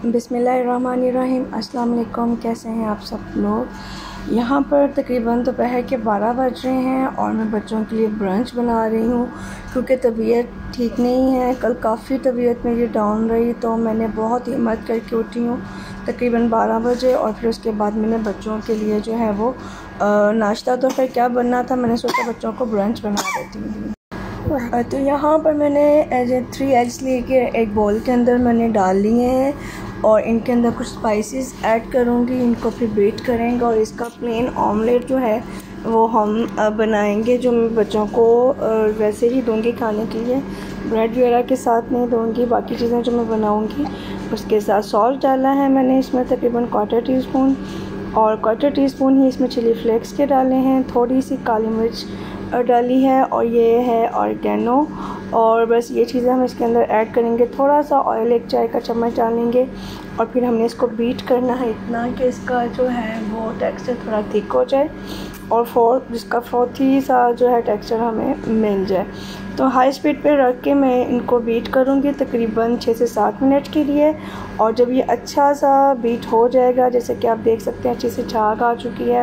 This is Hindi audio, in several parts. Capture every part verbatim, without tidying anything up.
बिस्मिल्लाहिर्रहमानिर्रहीम। अस्सलाम वालेकुम। कैसे हैं आप सब लोग। यहाँ पर तकरीबन दोपहर के बारह बज रहे हैं और मैं बच्चों के लिए ब्रंच बना रही हूँ क्योंकि तबीयत ठीक नहीं है। कल काफ़ी तबीयत मेरी डाउन रही तो मैंने बहुत हिम्मत करके उठी हूँ तकरीबन बारह बजे और फिर उसके बाद मैंने बच्चों के लिए जो है वो नाश्ता तो फिर क्या बनना था, मैंने सोचा बच्चों को ब्रंच बना देती हूँ। तो यहाँ पर मैंने थ्री एग्स लेके एक बोल के अंदर मैंने डाल लिए हैं और इनके अंदर कुछ स्पाइसेस ऐड करूँगी, इनको फिर बीट करेंगे और इसका प्लेन ऑमलेट जो है वो हम बनाएंगे, जो मैं बच्चों को वैसे ही दूंगी खाने के लिए, ब्रेड वगैरह के साथ नहीं दूंगी। बाकी चीज़ें जो मैं बनाऊंगी उसके साथ सॉल्ट डाला है मैंने इसमें तकरीबन क्वार्टर टी स्पून और क्वार्टर टी स्पून ही इसमें चिली फ्लेक्स के डाले हैं, थोड़ी सी काली मिर्च डाली है और ये है ऑरिगेनो और बस ये चीज़ें हम इसके अंदर ऐड करेंगे। थोड़ा सा ऑयल एक चाय का चम्मच डालेंगे और फिर हमने इसको बीट करना है इतना कि इसका जो है वो टेक्सचर थोड़ा थिक हो जाए और फोर जिसका फ्रोथी सा जो है टेक्सचर हमें मिल जाए। तो हाई स्पीड पे रख के मैं इनको बीट करूँगी तकरीबन छः से सात मिनट के लिए और जब ये अच्छा सा बीट हो जाएगा, जैसे कि आप देख सकते हैं अच्छी से झाग आ चुकी है,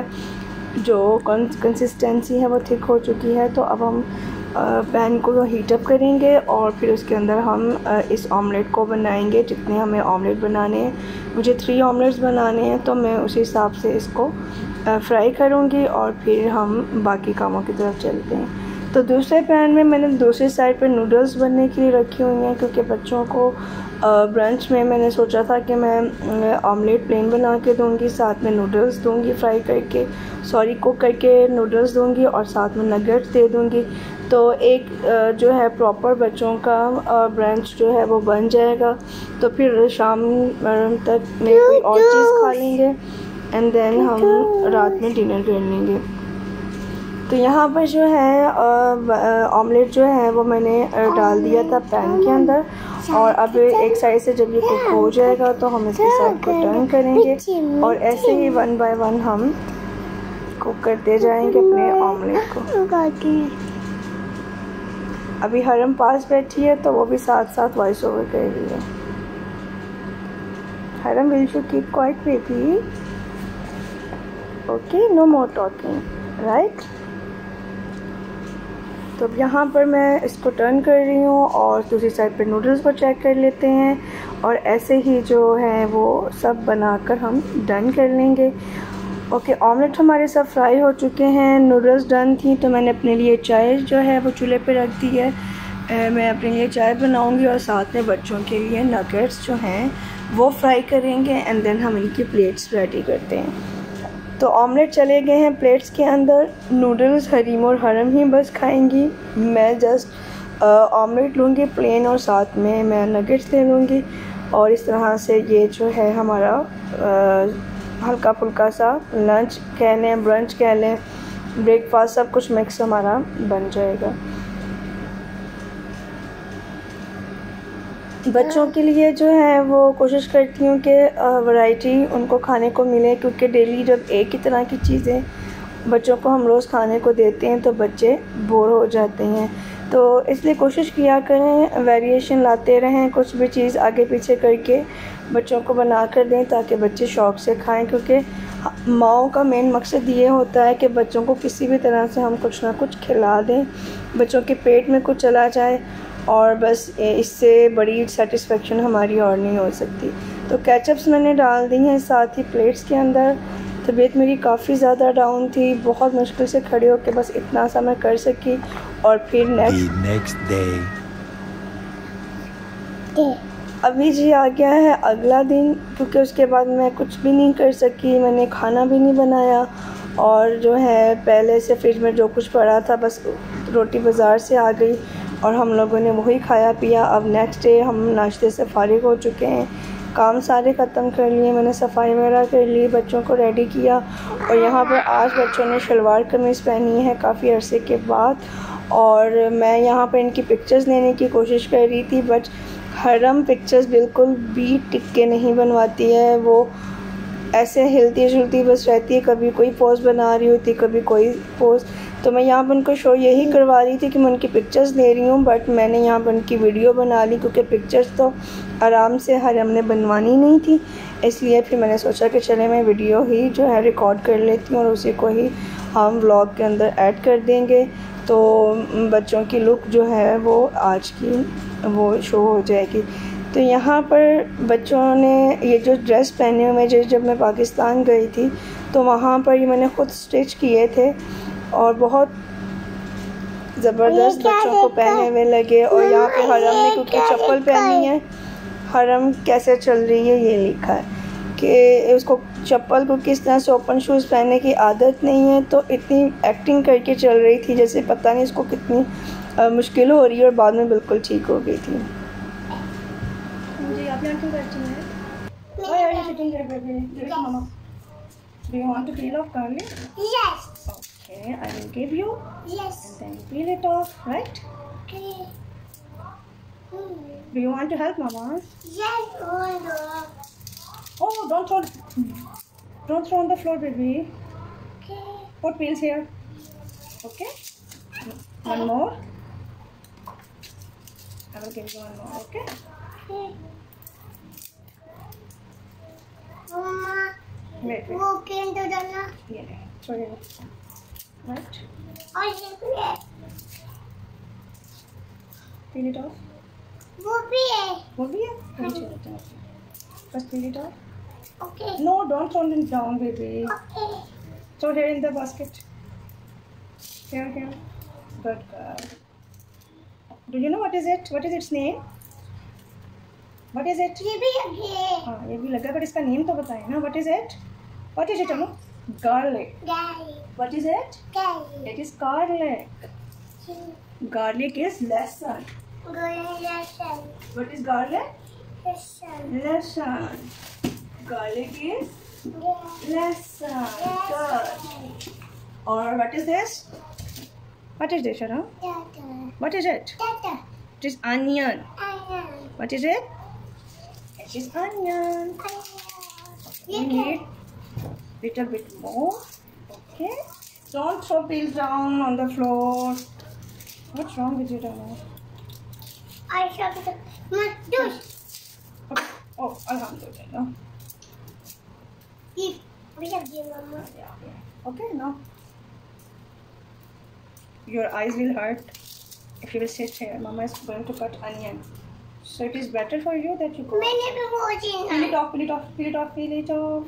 जो कंसिस्टेंसी है वो थिक हो चुकी है, तो अब हम पैन को हीटअप करेंगे और फिर उसके अंदर हम इस ऑमलेट को बनाएंगे। जितने हमें ऑमलेट बनाने हैं, मुझे थ्री ऑमलेट्स बनाने हैं, तो मैं उसी हिसाब से इसको फ्राई करूँगी और फिर हम बाकी कामों की तरफ चलते हैं। तो दूसरे पैन में मैंने दूसरी साइड पर नूडल्स बनने के लिए रखी हुई हैं क्योंकि बच्चों को ब्रंच में मैंने सोचा था कि मैं ऑमलेट प्लेन बना के दूंगी, साथ में नूडल्स दूंगी फ्राई करके, सॉरी कुक करके नूडल्स दूंगी और साथ में नगेट्स दे दूंगी। तो एक जो है प्रॉपर बच्चों का ब्रंच जो है वो बन जाएगा। तो फिर शाम तक में कोई और चीज़ खा लेंगे एंड देन हम रात में डिनर कर लेंगे। तो यहाँ पर जो है ऑमलेट जो है वो मैंने डाल दिया था पैन के अंदर और अब एक साइड से जब ये कुक हो जाएगा तो हम इसके साथ को टर्न करेंगे और ऐसे ही वन बाय वन हम कुक करते जाएंगे अपने ऑमलेट को। अभी हरम पास बैठी है तो वो भी साथ साथ वॉइस ओवर कर रही है। Haram, will you keep quiet baby? Okay, no more talking, right? तो अब यहाँ पर मैं इसको टर्न कर रही हूँ और दूसरी साइड पर नूडल्स को चेक कर लेते हैं और ऐसे ही जो है वो सब बनाकर हम डन कर लेंगे। ओके, ऑमलेट हमारे सब फ्राई हो चुके हैं, नूडल्स डन थी, तो मैंने अपने लिए चाय जो है वो चूल्हे पे रख दी है। ए, मैं अपने लिए चाय बनाऊँगी और साथ में बच्चों के लिए नगेट्स जो हैं वो फ्राई करेंगे एंड देन हम इनकी प्लेट्स रेडी करते हैं। तो ऑमलेट चले गए हैं प्लेट्स के अंदर, नूडल्स हरीम और हरम ही बस खाएंगी, मैं जस्ट ऑमलेट लूँगी प्लेन और साथ में मैं नगेट्स ले लूँगी और इस तरह से ये जो है हमारा आ, हल्का फुल्का सा लंच कह लें, ब्रंच कह लें, ब्रेकफास्ट, सब कुछ मिक्स हमारा बन जाएगा। बच्चों के लिए जो है वो कोशिश करती हूँ कि वैरायटी उनको खाने को मिले क्योंकि डेली जब एक ही तरह की चीज़ें बच्चों को हम रोज़ खाने को देते हैं तो बच्चे बोर हो जाते हैं। तो इसलिए कोशिश किया करें वेरिएशन लाते रहें, कुछ भी चीज़ आगे पीछे करके बच्चों को बना कर दें ताकि बच्चे शौक़ से खाएं, क्योंकि माओं का मेन मकसद ये होता है कि बच्चों को किसी भी तरह से हम कुछ ना कुछ खिला दें, बच्चों के पेट में कुछ चला जाए और बस इससे बड़ी सेटिस्फेक्शन हमारी और नहीं हो सकती। तो केचप्स मैंने डाल दी हैं साथ ही प्लेट्स के अंदर। तबीयत मेरी काफ़ी ज़्यादा डाउन थी, बहुत मुश्किल से खड़े होकर बस इतना सा मैं कर सकी और फिर नेक्स्ट डे अभी जी आ गया है अगला दिन, क्योंकि उसके बाद मैं कुछ भी नहीं कर सकी, मैंने खाना भी नहीं बनाया और जो है पहले से फ्रिज में जो कुछ पड़ा था बस रोटी बाज़ार से आ गई और हम लोगों ने वही खाया पिया। अब नेक्स्ट डे हम नाश्ते से फारिग हो चुके हैं, काम सारे ख़त्म कर लिए, मैंने सफाई वगैरह कर ली, बच्चों को रेडी किया और यहाँ पर आज बच्चों ने शलवार कमीज़ पहनी है काफ़ी अरसे के बाद और मैं यहाँ पर इनकी पिक्चर्स लेने की कोशिश कर रही थी, बट हरम पिक्चर्स बिल्कुल भी टिक के नहीं बनवाती है, वो ऐसे हिलती जुलती बस रहती है, कभी कोई पोज बना रही होती, कभी कोई पोज। तो मैं यहाँ पर उनको शो यही करवा रही थी कि मैं उनकी पिक्चर्स ले रही हूँ, बट मैंने यहाँ पर उनकी वीडियो बना ली क्योंकि पिक्चर्स तो आराम से हर हमने बनवानी नहीं थी, इसलिए फिर मैंने सोचा कि चले मैं वीडियो ही जो है रिकॉर्ड कर लेती हूँ और उसी को ही हम व्लॉग के अंदर ऐड कर देंगे। तो बच्चों की लुक जो है वो आज की वो शो हो जाएगी। तो यहाँ पर बच्चों ने ये जो ड्रेस पहने हुए जो जब मैं पाकिस्तान गई थी तो वहाँ पर ये मैंने ख़ुद स्टिच किए थे और बहुत ज़बरदस्त बच्चों को पहने हुए लगे। और यहाँ पे हरम ने क्योंकि चप्पल पहनी है, हरम कैसे चल रही है ये लिखा है कि उसको चप्पल को किस तरह से ओपन शूज़ पहनने की आदत नहीं है, तो इतनी एक्टिंग करके चल रही थी जैसे पता नहीं इसको कितनी आ, मुश्किल हो रही है और बाद में बिल्कुल ठीक हो गई थी। जी आप यहाँ क्यों करती हैं? Why are you sitting there, baby? Yes, mama. Do you want to peel off curly? Yes. Okay, I will give you. Yes. And then you peel it off, right? Okay. Hmm. Do you want to help, mama? Yes. Oh no. Oh, don't throw. Don't throw on the floor, baby. Okay. Put peels here. Okay. One more. I will give you one more. Okay. Okay. Mama. Wait, wait. वो केन तो डालना। Yeah, yeah. Throw it. Right. और ये Peel it off. वो भी है। वो भी है? नीचे रखते हैं। First peel it off. Okay. No, don't throw it down, baby. Okay. Throw here in the basket. Here, here. Good girl. Do you know what is it? What is its name? What is it? ये भी है। हाँ ये भी लगा, पर इसका नेम तो बताए ना। What is it? What is it, Anu? Garlic. Garlic. What is it? Garlic. It is garlic. Garlic is lesson. Lesson. What is garlic? Lesson. Lesson. Garlic is lesson. Good. Or what is this? What is this, Anu? Tata. What is it? Tata. It is onion. Onion. What is it? It is onion. We need little bit more. Okay. Don't throw peels down on the floor. What's wrong with you, Dana? I shall get my douche. Okay. Oh, alhamdulillah. If we have the mama. Yeah, yeah. Okay, now. Your eyes will hurt if you will sit here. Mama is going to cut onion. So it is better for you that you go. मैंने भी वो चीज़ Peel it off, peel it off, peel it off, peel it off.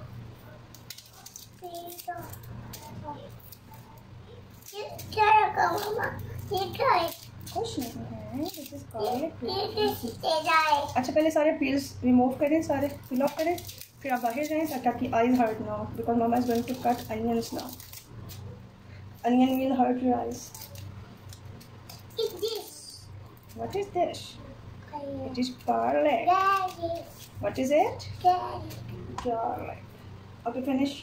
ये क्या रखा मम्मा? ये क्या है? कुछ नहीं है. This is garlic. ये किस तेजा है? अच्छा पहले सारे peels remove करें, सारे peel off करें, फिर आप बाहर जाएं ताकि आपकी eyes hurt now because mama is going to cut onions now. Onion will hurt your eyes. It's this. What is this? It is garlic. Garlic. What is it? Garlic. Garlic. Okay, finish.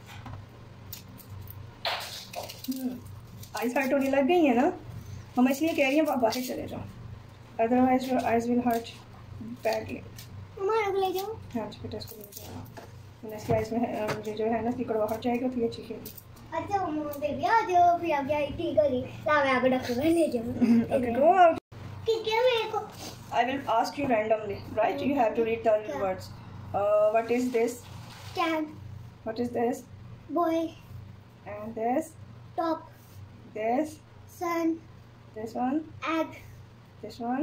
Hmm. Eyes hurt होने लग गई है ना? मम्मा इसलिए कह रही हैं आप बाहर चले जाओ. Otherwise your eyes will hurt badly. मम्मा रुक ले जाओ. हाँ जी बेटा इसको ले जाओ. मैंने इसकी eyes में मुझे जो है ना कि कड़वाहट जाएगा तो ये चीखेगी. अच्छा मम्मा बेबी आ जाओ फिर अब जाए ठीक है ला मैं आगे डॉक्टर में ले जाऊँ. Okay, go out. ठीक है मेरे को. I will ask you randomly, right? You have to read the Okay. words. Uh, what is this? Cat. What is this? Boy. And this? Top. This? Sun. This one? Egg. This one?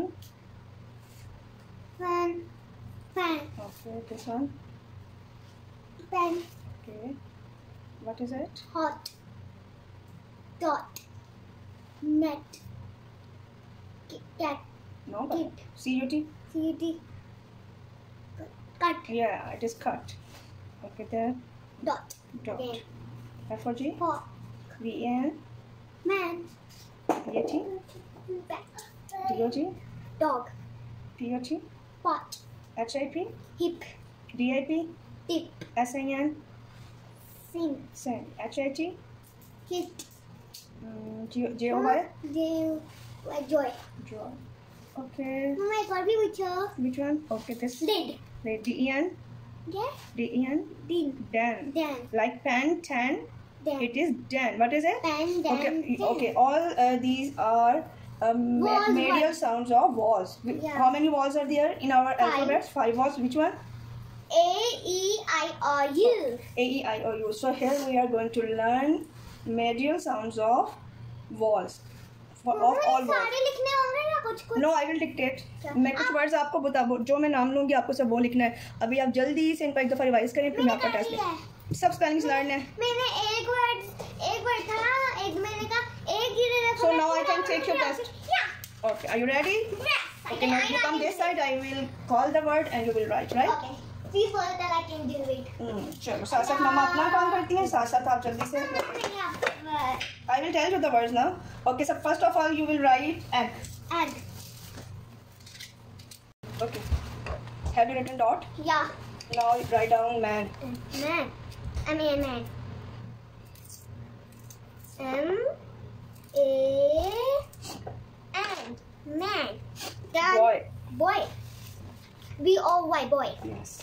Fan. Fan. Okay, this one? Pen. Okay. What is it? Hot. Dot. Net. Cat. No. Kit. C U T? C U T. Cut. Yeah, it is cut. Okay, there. Dot. Dot. There. F for G? Hot. V E N? Man. B A T? Back. D O G? Dog. P O T? Pot. H I P? Hip. D I P? Tip. S I N? Sing. Sin. H I T? Hit. Mm, G J O Y? Joy. Joy. Joy. Okay. Mama, एक और भी पूछो. Which one? Okay, this. Lid. Wait, D E N? Yeah. D E N? Din. Den. Den. Like pen, ten. Den. It is den. What is it? Pen, den, Okay. den. Okay. All uh, these are um, Walls, medial walls. sounds of walls. Yeah. How many walls are there in our Five. alphabets? Five walls. Which one? A, E, I, O, U. A, E, I, O, U. So here we are going to learn medial sounds of walls. For, of all walls. सारे लिखने होंगे ना कुछ कुछ? No I will dictate. मैं कुछ वर्ड्स आपको बता जो मैं नाम लूंगी आपको सब वो लिखना है. अभी आप जल्दी से इनको एक दफा रिवाइज करें फिर मैं आपका टेस्ट लें. सब स्पेलिंग्स लर्न है. मैंने एक वर्ड एक वर्ड था एक मैंने कहा एक ही रखा. So now I can take your test. Yeah. Okay, are you ready? Yes. Okay, now you come this side. I will call the word and you will write, right? Okay. Please follow that I can do it. Hmm. चलो साथ साथ मम्मा अपना काम करती हैं साथ साथ आप जल्दी से. I will tell you the words now. Okay, so first of all you will write egg. Egg. Okay. Have you written dot? Yeah. Now write down man. Man. I mean man. M A N. Man. Then Boy. Boy. B O Y boy. Yes.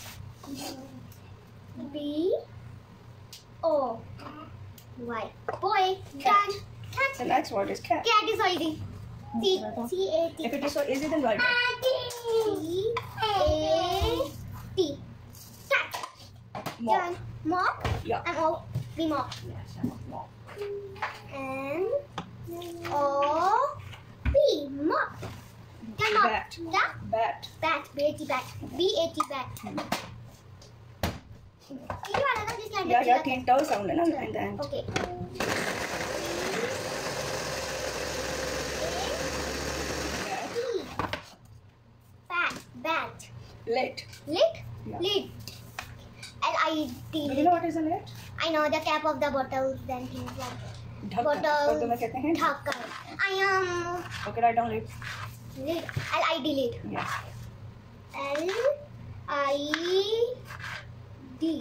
B O Y boy. Cat. Then cat. The next word is cat. Cat is easy. C C A T. If it is so easy, then write it. C A T. Cat. Mop. Then mop. Yeah. M O B mop. Yes, mop. N O B mop. Then mop. Bat. Bat. Bat. Bat. B A T bat. B A T bat. Can you add this line? Yeah, yeah, तीन टर्ल sound है ना in the end. Okay. Bat. Bat. Lid. Lid. Yeah. Lid. L I D. Do you know what is a lid? I know the cap of the bottle. Then things like ढक्कन. bottle. उर्दू में कहते हैं. ढक्कन. I am Okay, write down lid. lid. L I D lid. Yes. L I D.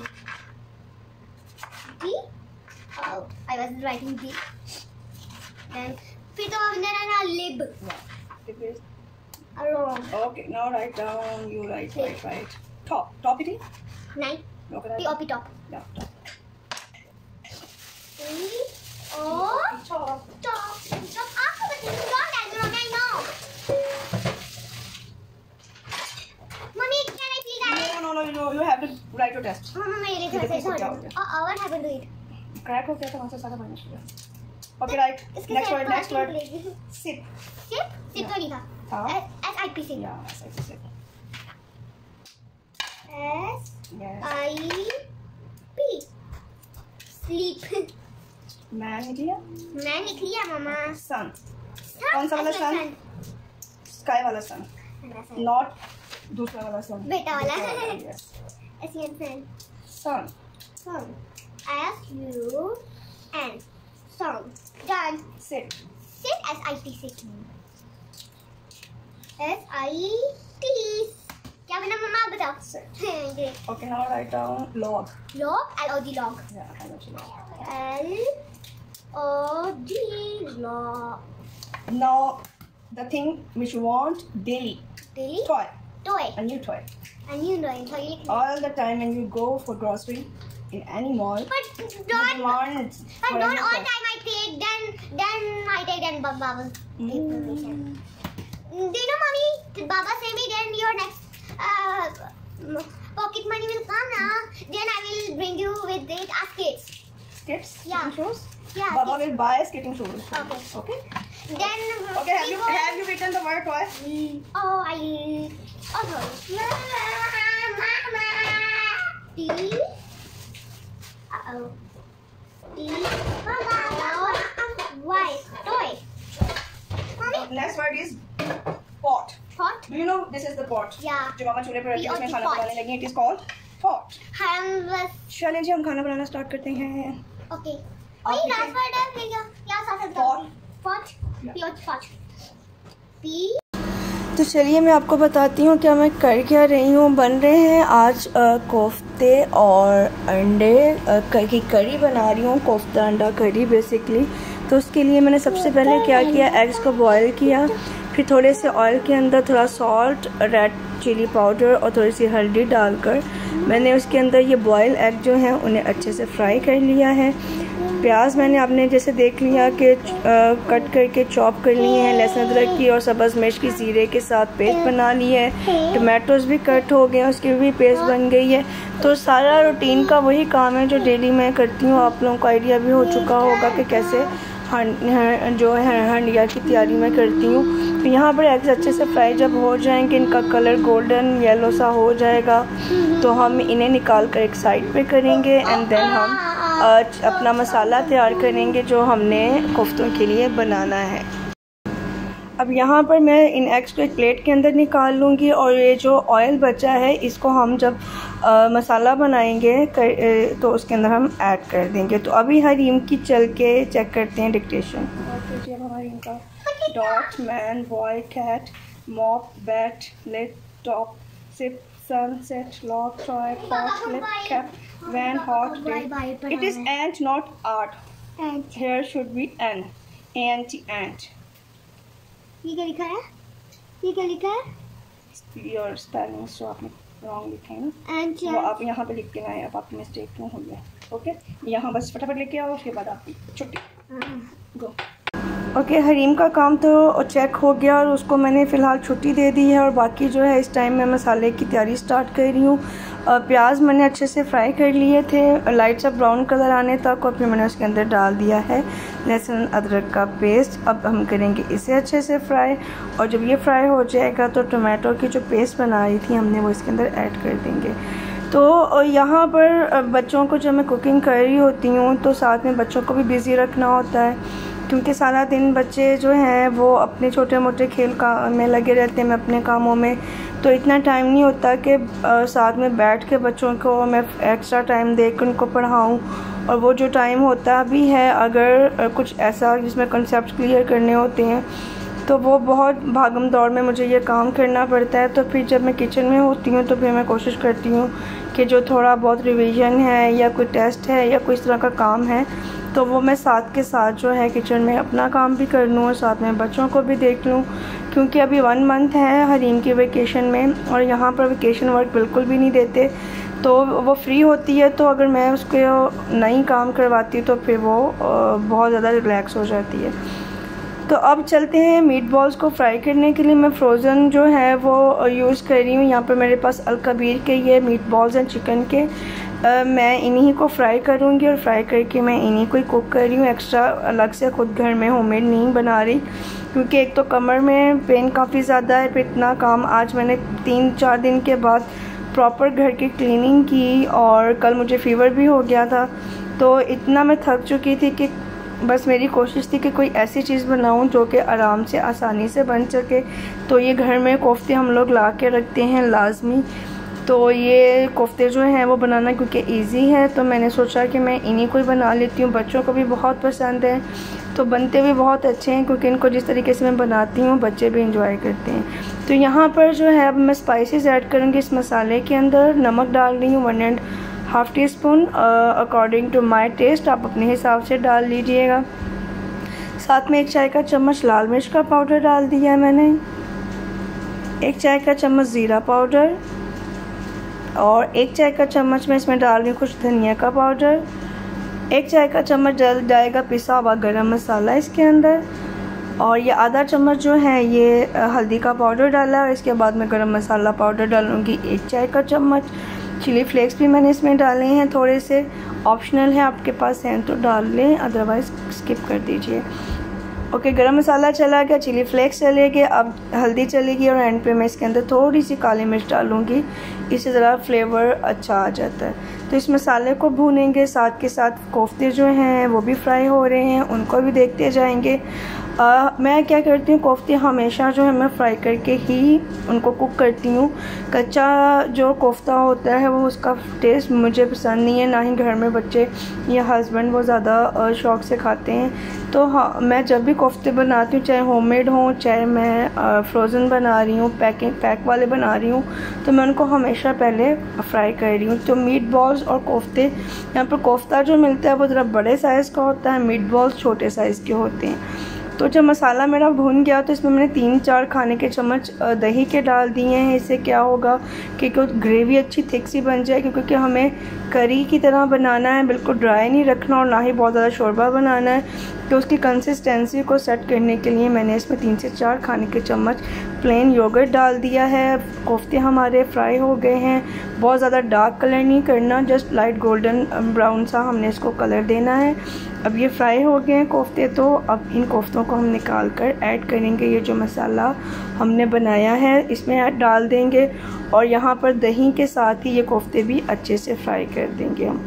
D. Oh, I was writing D. Then फिर तो अब मेरा ना lib. Yeah. It is. Wrong. Okay, now write down. You write, write, write. Top. Top it is. Nine. Okay, write P O P top. Yeah, top. P O Top. top. Top. आपको बताऊँ wrong answer होगा I know. Mommy, can I please add? No, no, no, no. You have to write your test. Mama, मेरे ये घर से देखो क्या हो छोड़. गया. Oh, what happened to it? Crack हो गया था वहाँ से सारा पानी निकल गया. Okay, right. इसके Next साथ word. Next party word. मिलेगी. Sip. Sip. Sip तो लिखा. हाँ. S S I P sip. Yeah, yes, I sip. S Yes. I P. Sleep. Man लिख लिया. मैं लिख लिया मामा. Sun. कौन सा वाला sun? Sky वाला sun. sun? Not दूसरा वाला sun. बेटा वाला. दूसरा वाला, yes. S U N. Sun. Sun. S U N. Sun. Done. Sit. Sit. S I T sit. S I T. क्या बना मामा बताओ. Sit. Great. Okay, now write down log. Log. L O G log. Yeah, I know log. L O G log. Now the thing which you want daily. Daily. Toy. Toy. A new toy. A new drawing. So you All the time when you go for grocery in any mall. But you don't. demand But for a don't new all toy. time I take then then I take then Baba. Mm. Do you know, mommy? Did Baba say me then your next uh, pocket money will come now? Then I will bring you with it as kids. Skates? Yeah. Skating shoes? Yeah. Baba will buy skating shoes. Okay. Okay. Then. Okay. Have we you go- have you written the word toy? Oh, I. Oh, sorry. Mama. T. Uh oh. T. Mama. Y. Toy. Mommy. Next word is pot. Pot. Do you know this is the pot? Yeah. जो मामा चूल्हे पर रखी है उसमें Pot. खाना बनाने लगी. It is called pot. हम बस. चलिए जी हम खाना बनाना स्टार्ट करते हैं. Okay. आप वही लिखें. last word है फिर क्या क्या साथ है? Pot. Pot. Yeah. P O Pot. P. तो चलिए मैं आपको बताती हूँ क्या मैं कर क्या रही हूँ. बन रहे हैं आज आ, कोफ्ते और अंडे आ, की करी बना रही हूँ. कोफ्ता अंडा करी बेसिकली. तो उसके लिए मैंने सबसे पहले क्या किया, एग्स को बॉईल किया. फिर थोड़े से ऑयल के अंदर थोड़ा सॉल्ट, रेड चिली पाउडर और थोड़ी सी हल्दी डालकर मैंने उसके अंदर ये बॉयल एग जो हैं उन्हें अच्छे से फ्राई कर लिया है। प्याज मैंने आपने जैसे देख लिया कि कट करके चॉप कर लिए हैं, लहसुन अदरक की और सब्ज़ मिर्च की ज़ीरे के साथ पेस्ट बना ली है। टमाटोज़ भी कट हो गए, उसकी भी पेस्ट बन गई है। तो सारा रूटीन का वही काम है जो डेली मैं करती हूँ। आप लोगों को आइडिया भी हो चुका होगा कि कैसे जो है हंडिया की तैयारी मैं करती हूँ। तो यहाँ पर एग्स अच्छे से फ्राई जब हो जाएंगे, इनका कलर गोल्डन येलो सा हो जाएगा, तो हम इन्हें निकाल कर एक साइड पे करेंगे एंड देन हम अपना मसाला तैयार करेंगे जो हमने कोफ्तों के लिए बनाना है। अब यहाँ पर मैं इन एग्स को एक प्लेट के अंदर निकाल लूँगी और ये जो ऑयल बचा है इसको हम जब आ, मसाला बनाएंगे कर, तो उसके अंदर हम ऐड कर देंगे। तो अभी हरीम की चल के चेक करते हैं डिक्टेशन। ओके, अब हमारी इनका dot, man, boy, cat, mop, bat, lit, top, sip, sunset, log, try, pot, flip, cap, van, hot, day. It is ant, not art. Ant. Here should be an. Anti ant. ये क्या लिखा है? ये क्या लिखा है? Your spelling जो आपने wrong लिखे हैं ना, Ant, वो आप यहाँ पे लिख के लाए। अब आपकी मिस्टेक क्यों हो गया? ओके, यहाँ बस फटाफट लेके आओ, उसके बाद आपकी छुट्टी। गो। ओके okay, हरीम का काम तो चेक हो गया और उसको मैंने फ़िलहाल छुट्टी दे दी है और बाकी जो है इस टाइम मैं मसाले की तैयारी स्टार्ट कर रही हूँ। प्याज मैंने अच्छे से फ्राई कर लिए थे लाइट सा ब्राउन कलर आने तक और फिर मैंने उसके अंदर डाल दिया है लहसुन अदरक का पेस्ट। अब हम करेंगे इसे अच्छे से फ्राई और जब ये फ्राई हो जाएगा तो टमाटो की जो पेस्ट बनाई थी हमने वो इसके अंदर ऐड कर देंगे। तो यहाँ पर बच्चों को जब मैं कुकिंग कर रही होती हूँ तो साथ में बच्चों को भी बिज़ी रखना होता है क्योंकि सारा दिन बच्चे जो हैं वो अपने छोटे मोटे खेल का में लगे रहते हैं, मैं अपने कामों में, तो इतना टाइम नहीं होता कि साथ में बैठ के बच्चों को मैं एक्स्ट्रा टाइम दे कर उनको पढ़ाऊँ। और वो जो टाइम होता भी है अगर कुछ ऐसा जिसमें कंसेप्ट क्लियर करने होते हैं तो वो बहुत भागम दौड़ में मुझे ये काम करना पड़ता है। तो फिर जब मैं किचन में होती हूँ तो फिर मैं कोशिश करती हूँ कि जो थोड़ा बहुत रिवीजन है या कोई टेस्ट है या कोई इस तरह का काम है तो वो मैं साथ के साथ जो है किचन में अपना काम भी कर लूँ और साथ में बच्चों को भी देख लूँ क्योंकि अभी वन मंथ है हरीम की वेकेशन में और यहाँ पर वेकेशन वर्क बिल्कुल भी नहीं देते। तो वो फ्री होती है तो अगर मैं उसको नहीं काम करवाती तो फिर वो बहुत ज़्यादा रिलैक्स हो जाती है। तो अब चलते हैं मीट बॉल्स को फ्राई करने के लिए। मैं फ्रोज़न जो है वो यूज़ कर रही हूँ। यहाँ पर मेरे पास अलकबीर के ये मीट बॉल्स हैं चिकन के। Uh, मैं इन्हीं को फ्राई करूँगी और फ्राई करके मैं इन्हीं को ही कुक कर रही हूँ। एक्स्ट्रा अलग से खुद घर में होममेड नहीं बना रही क्योंकि एक तो कमर में पेन काफ़ी ज़्यादा है, फिर इतना काम आज मैंने तीन चार दिन के बाद प्रॉपर घर की क्लीनिंग की और कल मुझे फ़ीवर भी हो गया था तो इतना मैं थक चुकी थी कि बस मेरी कोशिश थी कि कोई ऐसी चीज़ बनाऊं जो कि आराम से आसानी से बन सके। तो ये घर में कोफ्ते हम लोग ला के रखते हैं लाजमी, तो ये कोफ्ते जो हैं वो बनाना क्योंकि इजी है तो मैंने सोचा कि मैं इन्हीं को ही बना लेती हूँ। बच्चों को भी बहुत पसंद है तो बनते भी बहुत अच्छे हैं क्योंकि इनको जिस तरीके से मैं बनाती हूँ बच्चे भी इंजॉय करते हैं। तो यहाँ पर जो है अब मैं स्पाइसेस ऐड करूँगी इस मसाले के अंदर। नमक डाल रही हूँ one and half teaspoon according to my taste, आप अपने हिसाब से डाल लीजिएगा। साथ में एक चाय का चम्मच लाल मिर्च का पाउडर डाल दिया है मैंने, एक चाय का चम्मच ज़ीरा पाउडर और एक चाय का चम्मच मैं इसमें डाल रही हूँ कुछ धनिया का पाउडर। एक चाय का चम्मच डल जाएगा पिसा हुआ गरम मसाला इसके अंदर और ये आधा चम्मच जो है ये हल्दी का पाउडर डाला है और इसके बाद मैं गरम मसाला पाउडर डालूँगी एक चाय का चम्मच। चिली फ्लेक्स भी मैंने इसमें डाले हैं, थोड़े से ऑप्शनल है, आपके पास हैं तो डाल लें अदरवाइज़ स्किप कर दीजिए। ओके okay, गरम मसाला चला गया, चिली फ्लेक्स चले गए, अब हल्दी चलेगी और एंड पे मैं इसके अंदर थोड़ी सी काली मिर्च डालूँगी, इससे ज़रा फ्लेवर अच्छा आ जाता है। तो इस मसाले को भूनेंगे, साथ के साथ कोफ्ते जो हैं वो भी फ्राई हो रहे हैं उनको भी देखते जाएंगे। आ, मैं क्या करती हूँ कोफ्ते हमेशा जो है मैं फ्राई करके ही उनको कुक करती हूँ। कच्चा जो कोफ्ता होता है वो उसका टेस्ट मुझे पसंद नहीं है, ना ही घर में बच्चे या हस्बैंड वो ज़्यादा शौक़ से खाते हैं। तो हाँ, मैं जब भी कोफ्ते बनाती हूँ चाहे होममेड हों चाहे मैं फ्रोज़न बना रही हूँ पैकिंग पैक वाले बना रही हूँ तो मैं उनको हमेशा पहले फ्राई कर रही हूँ। तो मीट बॉल्स और कोफ्ते, यहाँ पर कोफ्ता जो मिलता है वो ज़रा बड़े साइज़ का होता है, मीट बॉल्स छोटे साइज़ के होते हैं। तो जब मसाला मेरा भुन गया तो इसमें मैंने तीन चार खाने के चम्मच दही के डाल दिए हैं। इससे क्या होगा कि ग्रेवी अच्छी थिक सी बन जाए, क्योंकि हमें करी की तरह बनाना है, बिल्कुल ड्राई नहीं रखना और ना ही बहुत ज़्यादा शोरबा बनाना है। तो उसकी कंसिस्टेंसी को सेट करने के लिए मैंने इसमें तीन से चार खाने के चम्मच प्लेन योगर्ट डाल दिया है। कोफ्ते हमारे फ्राई हो गए हैं। बहुत ज़्यादा डार्क कलर नहीं करना, जस्ट लाइट गोल्डन ब्राउन सा हमने इसको कलर देना है। अब ये फ्राई हो गए हैं कोफ्ते, तो अब इन कोफ्तों को हम निकाल कर ऐड करेंगे। ये जो मसाला हमने बनाया है इसमें ऐड डाल देंगे और यहाँ पर दही के साथ ही ये कोफ्ते भी अच्छे से फ्राई कर देंगे हम।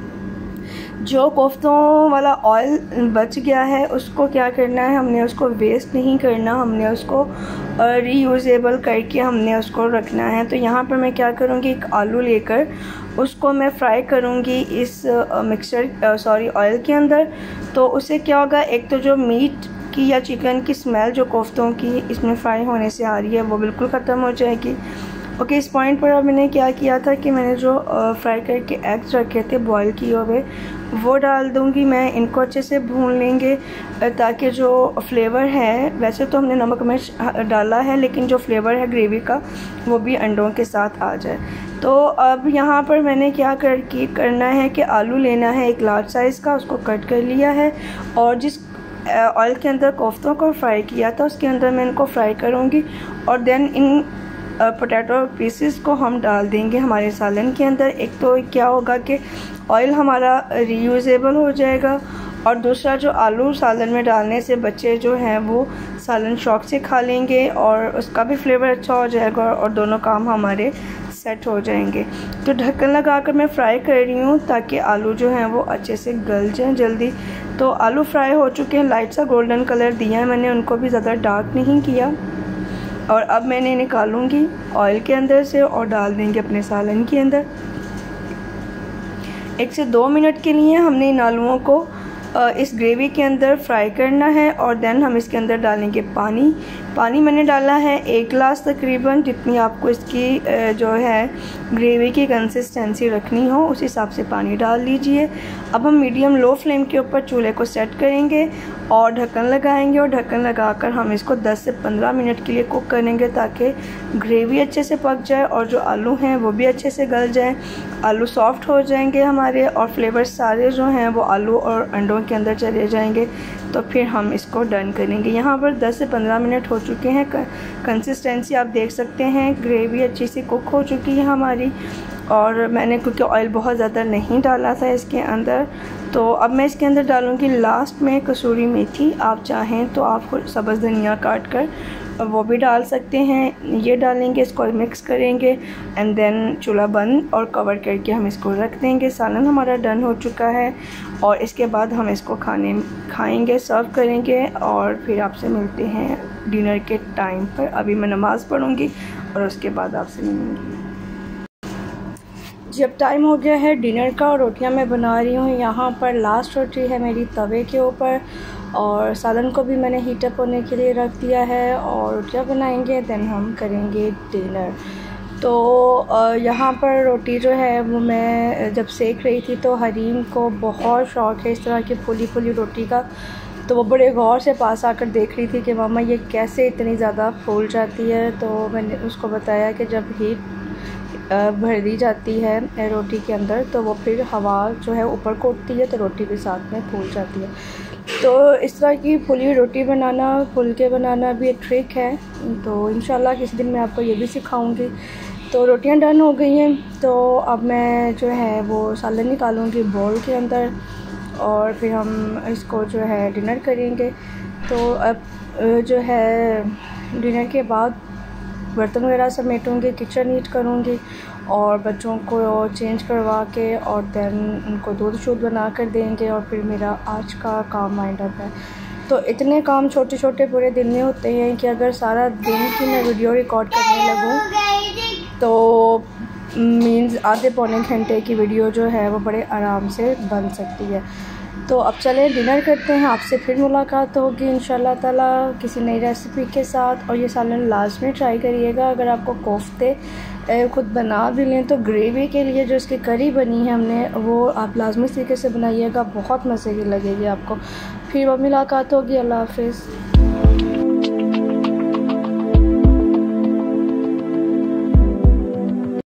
जो कोफ्तों वाला ऑयल बच गया है उसको क्या करना है, हमने उसको वेस्ट नहीं करना, हमने उसको रीयूजेबल करके हमने उसको रखना है। तो यहाँ पर मैं क्या करूँगी, एक आलू लेकर उसको मैं फ्राई करूँगी इस मिक्सचर सॉरी ऑयल के अंदर। तो उससे क्या होगा, एक तो जो मीट की या चिकन की स्मेल जो कोफ्तों की इसमें फ्राई होने से आ रही है वो बिल्कुल ख़त्म हो जाएगी। ओके, इस पॉइंट पर अब मैंने क्या किया था कि मैंने जो फ्राई करके एग्स रखे थे बॉईल किए हुए वो डाल दूंगी मैं। इनको अच्छे से भून लेंगे ताकि जो फ्लेवर है, वैसे तो हमने नमक मिर्च डाला है लेकिन जो फ्लेवर है ग्रेवी का वो भी अंडों के साथ आ जाए। तो अब यहाँ पर मैंने क्या कर की करना है कि आलू लेना है एक लार्ज साइज़ का, उसको कट कर लिया है और जिस ऑयल के अंदर कोफ्तों को फ्राई किया था उसके अंदर मैं इनको फ्राई करूँगी और देन इन पोटैटो पीसेस को हम डाल देंगे हमारे सालन के अंदर। एक तो क्या होगा कि ऑयल हमारा रीयूजेबल हो जाएगा और दूसरा जो आलू सालन में डालने से बच्चे जो हैं वो सालन शौक से खा लेंगे और उसका भी फ्लेवर अच्छा हो जाएगा और दोनों काम हमारे सेट हो जाएंगे। तो ढक्कन लगाकर मैं फ्राई कर रही हूँ ताकि आलू जो हैं वो अच्छे से गल जाएँ जल्दी। तो आलू फ्राई हो चुके हैं, लाइट सा गोल्डन कलर दिया है मैंने, उनको भी ज़्यादा डार्क नहीं किया। और अब मैंने निकालूंगी ऑयल के अंदर से और डाल देंगे अपने सालन के अंदर। एक से दो मिनट के लिए हमने इन आलूओं को इस ग्रेवी के अंदर फ्राई करना है और देन हम इसके अंदर डालेंगे पानी। पानी मैंने डाला है एक गिलास तकरीबन, जितनी आपको इसकी जो है ग्रेवी की कंसिस्टेंसी रखनी हो उस हिसाब से पानी डाल लीजिए। अब हम मीडियम लो फ्लेम के ऊपर चूल्हे को सेट करेंगे और ढक्कन लगाएंगे और ढक्कन लगाकर हम इसको दस से पंद्रह मिनट के लिए कुक करेंगे ताकि ग्रेवी अच्छे से पक जाए और जो आलू हैं वो भी अच्छे से गल जाएं। आलू सॉफ्ट हो जाएंगे हमारे और फ्लेवर सारे जो हैं वो आलू और अंडों के अंदर चले जाएंगे। तो फिर हम इसको डन करेंगे। यहाँ पर दस से पंद्रह मिनट हो चुके हैं। कंसिस्टेंसी आप देख सकते हैं, ग्रेवी अच्छी सी कुक हो चुकी है हमारी और मैंने क्योंकि ऑयल बहुत ज़्यादा नहीं डाला था इसके अंदर। तो अब मैं इसके अंदर डालूँगी लास्ट में कसूरी मेथी। आप चाहें तो आप सब्ज़ धनिया काट कर वो भी डाल सकते हैं, ये डालेंगे, इसको मिक्स करेंगे एंड देन चूल्हा बंद और कवर करके हम इसको रख देंगे। सालन हमारा डन हो चुका है और इसके बाद हम इसको खाने खाएंगे, सर्व करेंगे और फिर आपसे मिलते हैं डिनर के टाइम पर। अभी मैं नमाज़ पढ़ूँगी और उसके बाद आपसे मिलूँगी। जब टाइम हो गया है डिनर का और रोटियां मैं बना रही हूँ। यहाँ पर लास्ट रोटी है मेरी तवे के ऊपर और सालन को भी मैंने हीटअप होने के लिए रख दिया है और रोटियां बनाएंगे, देन हम करेंगे डिनर। तो यहाँ पर रोटी जो है वो मैं जब सेक रही थी तो हरीम को बहुत शौक़ है इस तरह की फुली फुली रोटी का। तो वो बड़े गौर से पास आकर देख रही थी कि मामा ये कैसे इतनी ज़्यादा फूल जाती है। तो मैंने उसको बताया कि जब हीट भर दी जाती है रोटी के अंदर तो वो फिर हवा जो है ऊपर को उठती है तो रोटी भी साथ में फूल जाती है। तो इस तरह की फुली रोटी बनाना, फुल के बनाना भी एक ट्रिक है। तो इंशाल्लाह किसी दिन मैं आपको ये भी सिखाऊंगी। तो रोटियां डन हो गई हैं, तो अब मैं जो है वो सालन निकालूंगी बाउल के अंदर और फिर हम इसको जो है डिनर करेंगे। तो अब जो है डिनर के बाद बर्तन वगैरह समेटूँगी, किचन नीट करूँगी और बच्चों को चेंज करवा के और देन उनको दूध शूध बना कर देंगे और फिर मेरा आज का काम वाइंड अप है। तो इतने काम छोटे छोटे पूरे दिन में होते हैं कि अगर सारा दिन की मैं वीडियो रिकॉर्ड करने लगूँ तो मीन्स आधे पौने घंटे की वीडियो जो है वो बड़े आराम से बन सकती है। तो अब चलें डिनर करते हैं, आपसे फिर मुलाकात होगी इंशाल्लाह ताला किसी नई रेसिपी के साथ। और ये सालन लाजमी ट्राई करिएगा। अगर आपको कोफ्ते खुद बना भी लें तो ग्रेवी के लिए जो इसकी करी बनी है हमने वो आप लाजमी तरीके से बनाइएगा, बहुत मज़े की लगेगी आपको। फिर वो मुलाकात होगी। अल्लाह हाफ़िज़।